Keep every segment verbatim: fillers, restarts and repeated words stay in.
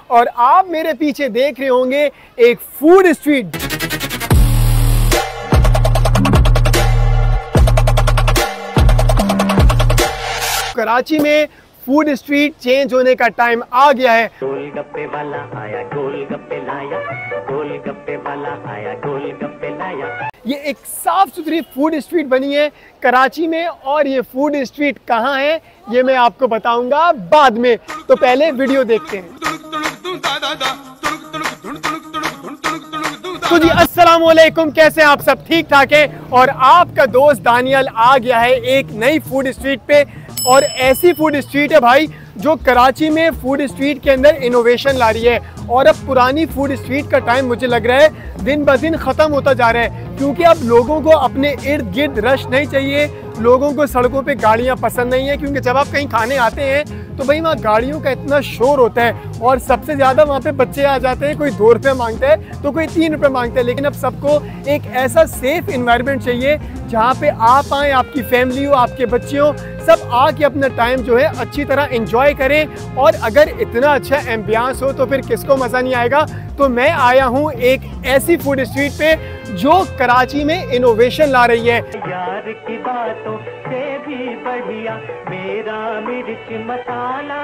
और आप मेरे पीछे देख रहे होंगे एक फूड स्ट्रीट। कराची में फूड स्ट्रीट चेंज होने का टाइम आ गया है। गोलगप्पे वाला आया, गोलगप्पे लाया, गोलगप्पे वाला आया, गोलगप्पे लाया। ये एक साफ सुथरी फूड स्ट्रीट बनी है कराची में, और ये फूड स्ट्रीट कहाँ है ये मैं आपको बताऊंगा बाद में। तो पहले वीडियो देखते हैं। तो जी अस्सलाम वालेकुम, कैसे आप सब? ठीक ठाक है। और आपका दोस्त दानियल आ गया है एक नई फूड स्ट्रीट पे, और ऐसी फूड स्ट्रीट है भाई जो कराची में फूड स्ट्रीट के अंदर इनोवेशन ला रही है। और अब पुरानी फूड स्ट्रीट का टाइम मुझे लग रहा है दिन ब दिन ख़त्म होता जा रहा है, क्योंकि अब लोगों को अपने इर्द गिर्द रश नहीं चाहिए, लोगों को सड़कों पे गाड़ियां पसंद नहीं है। क्योंकि जब आप कहीं खाने आते हैं तो भाई वहाँ गाड़ियों का इतना शोर होता है, और सबसे ज़्यादा वहाँ पे बच्चे आ जाते हैं, कोई दो रुपये मांगता है तो कोई तीन रुपये मांगता है। लेकिन अब सबको एक ऐसा सेफ इन्वायरमेंट चाहिए जहाँ पे आप आएँ, आपकी फैमिली हो, आपके बच्चे हो, सब आके अपना टाइम जो है अच्छी तरह एंजॉय करें। और अगर इतना अच्छा एम्बियंस हो तो फिर किसको मज़ा नहीं आएगा। तो मैं आया हूँ एक ऐसी फूड स्ट्रीट पे जो कराची में इनोवेशन ला रही है। यार की बातों से भी बढ़िया मेरा मिर्च मसाला।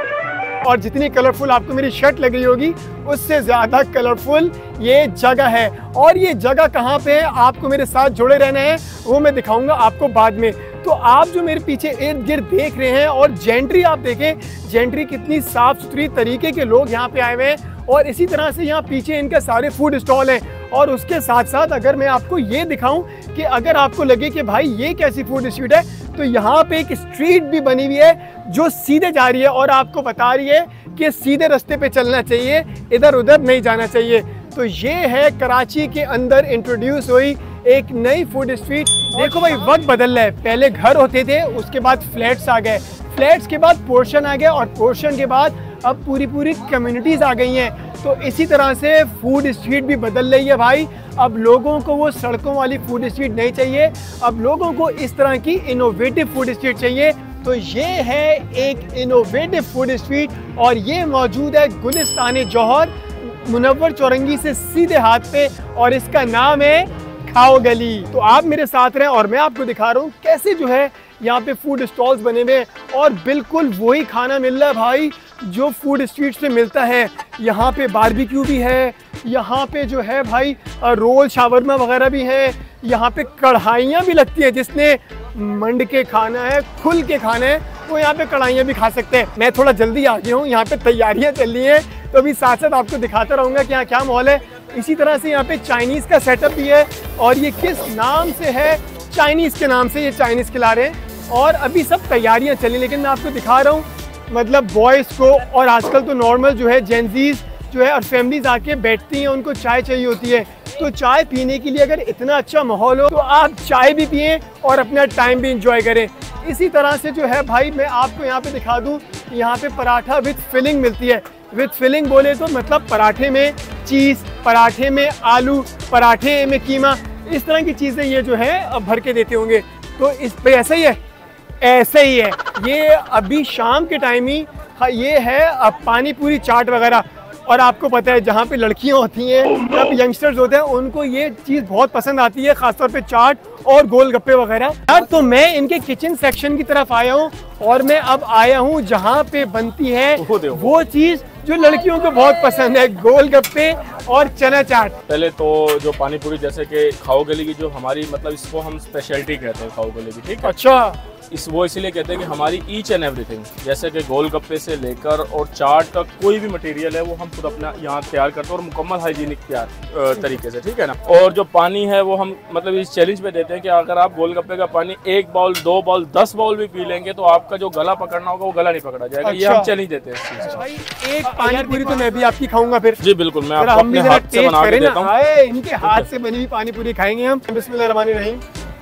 और जितनी कलरफुल आपको मेरी शर्ट लग रही होगी उससे ज़्यादा कलरफुल ये जगह है। और ये जगह कहाँ पे है, आपको मेरे साथ जुड़े रहना है, वो मैं दिखाऊंगा आपको बाद में। तो आप जो मेरे पीछे इर्द गिर्द देख रहे हैं, और जेंट्री आप देखें, जेंट्री कितनी साफ़ सुथरी तरीके के लोग यहाँ पे आए हुए हैं। और इसी तरह से यहाँ पीछे इनके सारे फूड स्टॉल हैं। और उसके साथ साथ अगर मैं आपको ये दिखाऊं कि अगर आपको लगे कि भाई ये कैसी फूड स्ट्रीट है, तो यहाँ पे एक स्ट्रीट भी बनी हुई है जो सीधे जा रही है और आपको बता रही है कि सीधे रास्ते पे चलना चाहिए, इधर उधर नहीं जाना चाहिए। तो ये है कराची के अंदर इंट्रोड्यूस हुई एक नई फूड स्ट्रीट। देखो भाई वक्त बदल रहा है, पहले घर होते थे, उसके बाद फ्लैट्स आ गए, फ्लैट्स के बाद पोर्शन आ गया, और पोर्शन के बाद अब पूरी पूरी कम्युनिटीज़ आ गई हैं। तो इसी तरह से फूड स्ट्रीट भी बदल रही है भाई। अब लोगों को वो सड़कों वाली फूड स्ट्रीट नहीं चाहिए, अब लोगों को इस तरह की इनोवेटिव फूड स्ट्रीट चाहिए। तो ये है एक इनोवेटिव फूड स्ट्रीट, और ये मौजूद है गुलिस्तान-ए-जौहर, मुनव्वर चौरंगी से सीधे हाथ पे, और इसका नाम है खाओ गली। तो आप मेरे साथ रहें और मैं आपको दिखा रहा हूँ कैसे जो है यहाँ पे फूड स्टॉल्स बने हुए हैं, और बिल्कुल वही खाना मिल रहा है भाई जो फूड स्ट्रीट से मिलता है। यहाँ पे बारबेक्यू भी है, यहाँ पे जो है भाई रोल शावरमा वगैरह भी है, यहाँ पे कढ़ाइयाँ भी लगती हैं, जिसने मंड के खाना है, खुल के खाना है, वो यहाँ पे कढ़ाइयाँ भी खा सकते हैं। मैं थोड़ा जल्दी आ गया हूँ, यहाँ पे तैयारियाँ चल रही हैं, तो अभी साथ साथ आपको दिखाता रहूँगा कि यहाँ क्या माहौल है। इसी तरह से यहाँ पे चाइनीज़ का सेटअप भी है, और ये किस नाम से है, चाइनीज़ के नाम से ये चाइनीज़ खिला रहे हैं। और अभी सब तैयारियाँ चली, लेकिन मैं आपको दिखा रहा हूँ मतलब बॉयज़ को, और आजकल तो नॉर्मल जो है जेंजीज जो है और फैमिलीज आके बैठती हैं, उनको चाय चाहिए होती है। तो चाय पीने के लिए अगर इतना अच्छा माहौल हो तो आप चाय भी पिएं और अपना टाइम भी इंजॉय करें। इसी तरह से जो है भाई मैं आपको यहाँ पे दिखा दूँ, यहाँ पे पराठा विद फिलिंग मिलती है। विद फिलिंग बोले तो मतलब पराठे में चीज़, पराठे में आलू, पराठे में कीमा, इस तरह की चीज़ें ये जो है भर के देते होंगे। तो इस पे ऐसा ही है, ऐसे ही है। ये अभी शाम के टाइम ही ये है अब पानी पूरी चाट वगैरह। और आपको पता है जहाँ पे लड़कियाँ होती हैं, जब यंगस्टर्स होते हैं, उनको ये चीज़ बहुत पसंद आती है, खासतौर पे चाट और गोलगप्पे वगैरह। यार तो मैं इनके किचन सेक्शन की तरफ आया हूँ, और मैं अब आया हूँ जहाँ पे बनती है वो चीज़ जो लड़कियों को बहुत पसंद है, गोलगप्पे और चना चाट। पहले तो जो पानी पूरी, जैसे कि खाओ गली की जो हमारी मतलब इसको हम स्पेशलिटी कहते हैं खाओ गली की, ठीक है? अच्छा, इस वो इसीलिए कहते हैं कि हमारी ईच एंड एवरीथिंग, जैसे कि गोलगप्पे से लेकर और चाट तक कोई भी मटेरियल है वो हम खुद अपना यहाँ तैयार करते हैं, और मुकम्मल हाइजीनिक तैयार तरीके से, ठीक है ना। और जो पानी है वो हम मतलब इस चैलेंज पे देते हैं कि अगर आप गोलगप्पे का पानी एक बाउल, दो बाउल, दस बाउल भी पी लेंगे तो आपका जो गला पकड़ना होगा वो गला नहीं पकड़ा जाएगा। अच्छा। ये हम चैलेंज देते हैं। भाई एक पानी पूरी तो मैं भी आपकी खाऊंगा फिर। जी बिल्कुल, मैं आपको अपने हाथ से बना के देता हूँ। इनके हाथ से बनी हुई पानी पूरी खाएंगे हम। बिस्मिल्लाहिर्रहमानिर्रहीम।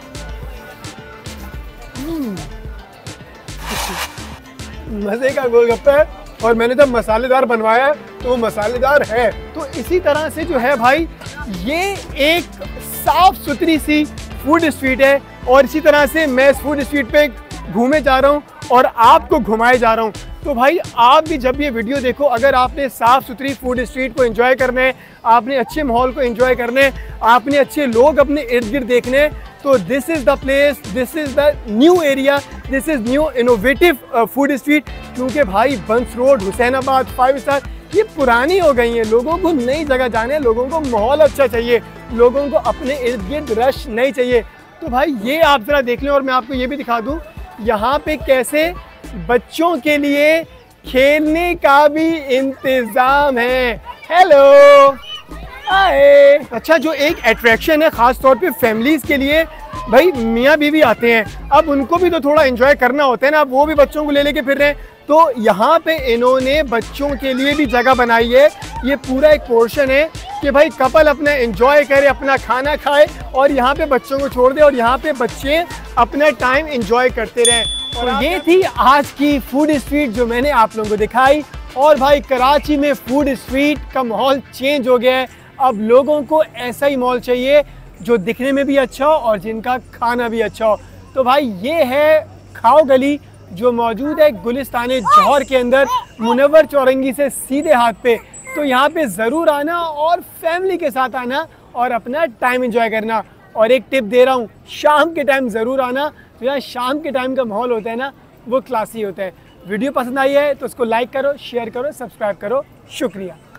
मजे का गोलगप्पा है, और मैंने जब मसालेदार बनवाया तो वो मसालेदार है। तो इसी तरह से जो है भाई ये एक साफ सुथरी सी फूड स्ट्रीट है, और इसी तरह से मैं इस फूड स्ट्रीट पे घूमे जा रहा हूँ और आपको घुमाए जा रहा हूँ। तो भाई आप भी जब ये वीडियो देखो, अगर आपने साफ़ सुथरी फूड स्ट्रीट को एंजॉय करना है, आपने अच्छे माहौल को एंजॉय करना है, आपने अच्छे लोग अपने इर्द गिर्द देखने हैं, तो this is the place, this is the new area, this is new innovative food street. क्योंकि भाई बंस रोड, हुसैनाबाद, फाइव स्टार ये पुरानी हो गई हैं। लोगों को नई जगह जाना है, लोगों को माहौल अच्छा चाहिए, लोगों को अपने इर्द गिर्द रश नहीं चाहिए। तो भाई ये आप ज़रा देख लें। और मैं आपको ये भी दिखा दूँ यहाँ पे कैसे बच्चों के लिए खेलने का भी इंतज़ाम है। Hello, hi. अच्छा, जो एक अट्रैक्शन है ख़ास तौर पे फैमिलीज़ के लिए, भाई मियाँ बीवी आते हैं, अब उनको भी तो थोड़ा एंजॉय करना होता है ना, अब वो भी बच्चों को ले लेके फिर रहे हैं। तो यहाँ पे इन्होंने बच्चों के लिए भी जगह बनाई है। ये पूरा एक पोर्शन है कि भाई कपल अपना एंजॉय करे, अपना खाना खाए और यहाँ पे बच्चों को छोड़ दे और यहाँ पे बच्चे अपना टाइम एंजॉय करते रहें। और ये थी आज की फूड स्ट्रीट जो मैंने आप लोगों को दिखाई। और भाई कराची में फूड स्ट्रीट का माहौल चेंज हो गया है। अब लोगों को ऐसा ही माहौल चाहिए जो दिखने में भी अच्छा हो और जिनका खाना भी अच्छा हो। तो भाई ये है खाओ गली जो मौजूद है गुलिस्तान-ए-जौहर के अंदर, मुनव्वर चौरंगी से सीधे हाथ पे। तो यहाँ पे ज़रूर आना और फैमिली के साथ आना और अपना टाइम एंजॉय करना। और एक टिप दे रहा हूँ, शाम के टाइम ज़रूर आना। तो यहाँ शाम के टाइम का माहौल होता है ना, वो क्लासी होता है। वीडियो पसंद आई है तो उसको लाइक करो, शेयर करो, सब्सक्राइब करो। शुक्रिया।